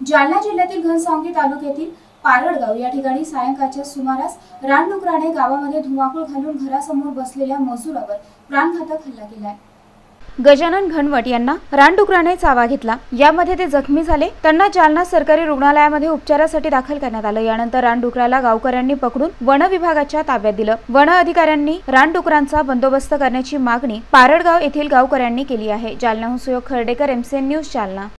जालना जिल्ह्यातील घनसावंगी तालुक्यातील पारडगाव या ठिकाणी सायंकाळच्या सुमारास रानडुकराने गावामध्ये धुमाकूळ घालून घरासमोर बसलेल्या मजुरावर प्राणघातक हल्ला केलाय। गजानन घनवट यांना रानडुकराने चावा घेतला। यामध्ये ते जखमी झाले। त्यांना जालना सरकारी रुग्णालयामध्ये उपचारासाठी दाखल करण्यात आलं। यानंतर रानडुकराला गावकऱ्यांनी पकडून वन विभागाच्या ताब्यात दिलं। वन अधिकाऱ्यांनी रानडुकरांचा बंदोबस्त करण्याची मागणी पारडगाव येथील गावकऱ्यांनी केली आहे। जालनाहून सुयोग खर्डेकर, MCN न्यूज, जालना।